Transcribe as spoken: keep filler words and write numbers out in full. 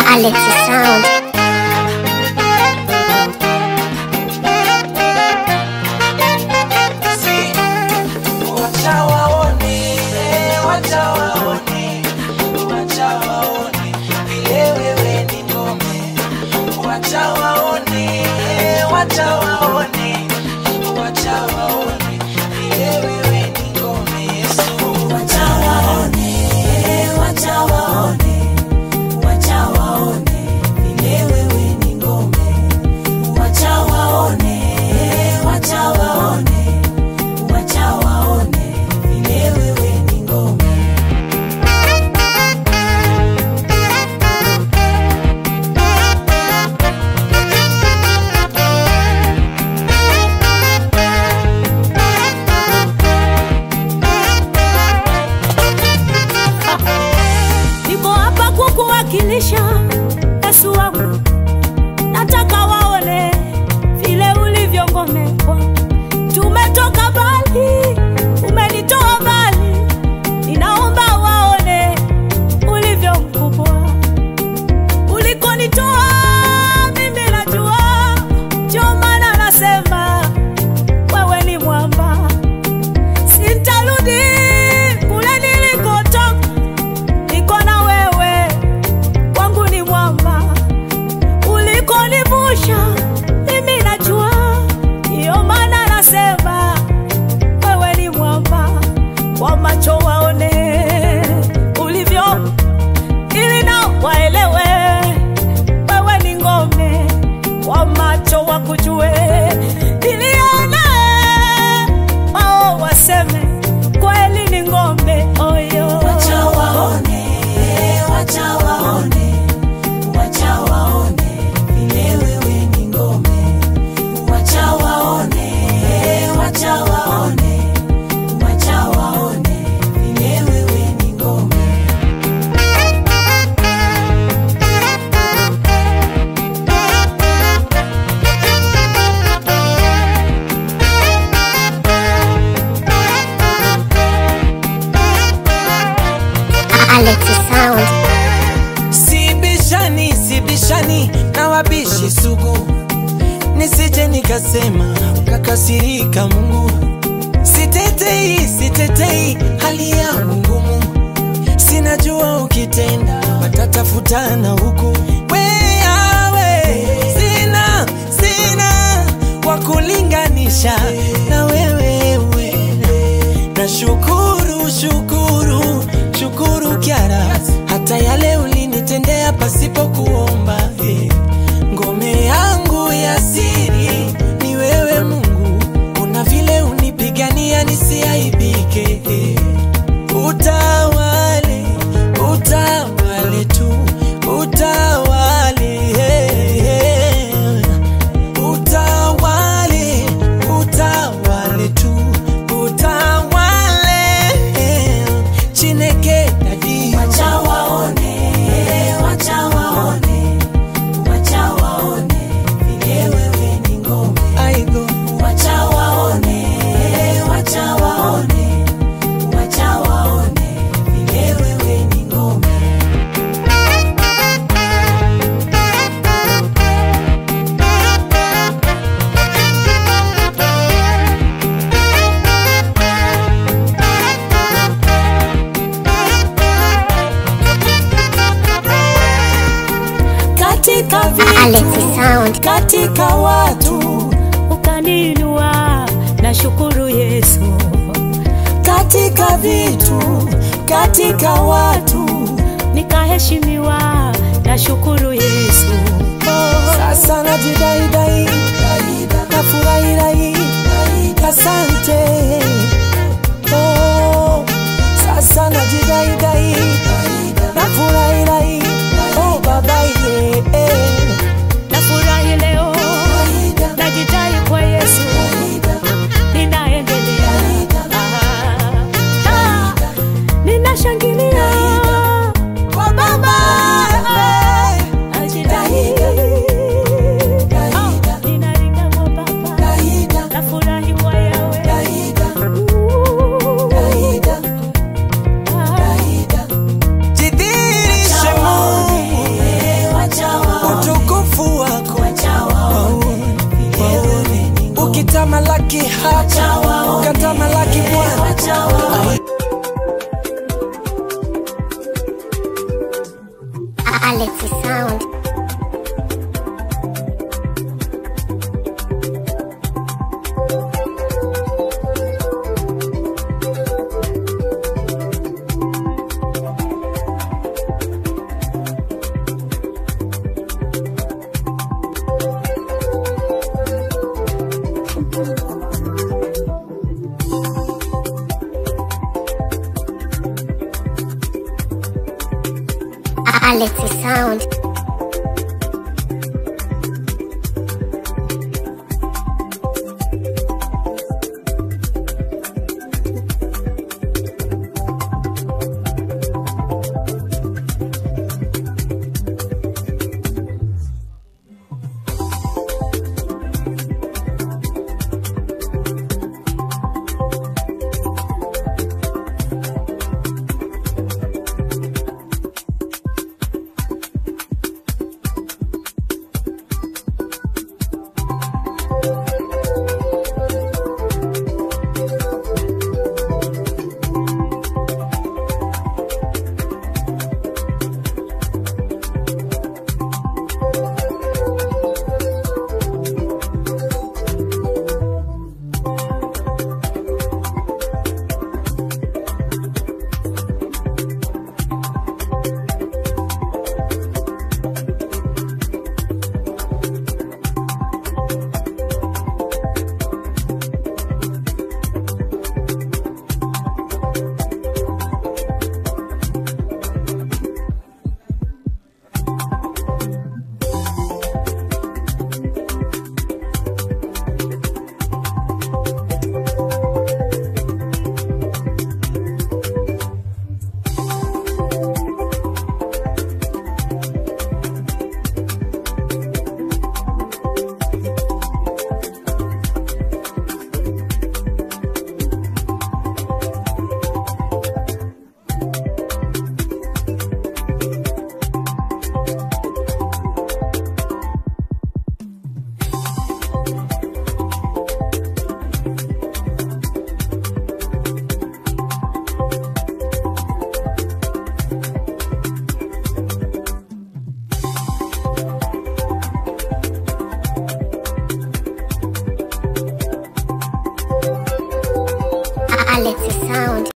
Alexis sound. Wacha waone, wacha waone, wacha waone, vile wewe ni ngome. Wacha waone, wacha waone, wacha waone, vile wewe ni ngome. Yesu, wacha waone, wacha waone, wacha waone, vile wewe ni ngome. Wacha waone, wacha waone, wacha waone, vile wewe ni ngome. Niko hapa kukuwakilisha Yesu wangu. Nataka waone vile ulivyo ngome kwangu. Tumetoka mbali, umenitoa mbali. Ninaomba waone ulivyo mkubwa. Ulikonitoa mimi najua, ndio maana nasema wewe ni mwamba. Sitarudi kule nilikotoka, niko na wewe, wangu ni mwamba. Ulikonivusha mimi najua, ndio maana nasema wewe ni mwamba. Kwa macho waone ulivyo, ili nao waelewe wewe ni ngome. Kwa macho wakujue, ili ona wao waseme kweli ni ngome. Oyo, Wacha waone, wacha waone, wacha waone, vile wewe ni ngome. Wacha waone, wacha waone, wacha waone, vile wewe ni ngome. Alexis sound. Sibishani, sibishani na wabishi sugu, nisije nikasema kakasirika Mungu. Sitetei, sitetei hali yangu ngumu, sinajua ukitenda watatafutana huku. Wewe sina, sina wakulinganisha na wewe. Na shukuru, shukuru, shukuru Kiara, hata yale ulinitendea pasipo kuomba. eh. Ngome yangu ya siri ni wewe Mungu, una vile unipigania nisiaibike. eh. Utawale, utawale tu, utawale. eh, eh. Utawale, utawale tu, utawale. eh. Chineke dadi. Wacha waone, wacha waone, wacha waone, vile wewe ni ngome. Aigo. Wacha waone, wacha waone, wacha waone, vile wewe ni ngome. Katika vitu, Alexis sound. katika watu ukaninua, na shukuru Yesu. Katika vitu, katika watu nikaheshimiwa, na shukuru Yesu. oh. Sasa najidai dai, nafurahi rai, asante. Oh, sasa najidai dai, nafurahi rai, oh baba ye. eh. Nafurahi leo, najidai kwa Yesu, ninaendelea. Ah, ah, ninashangilia kwa Baba. Alexis sound.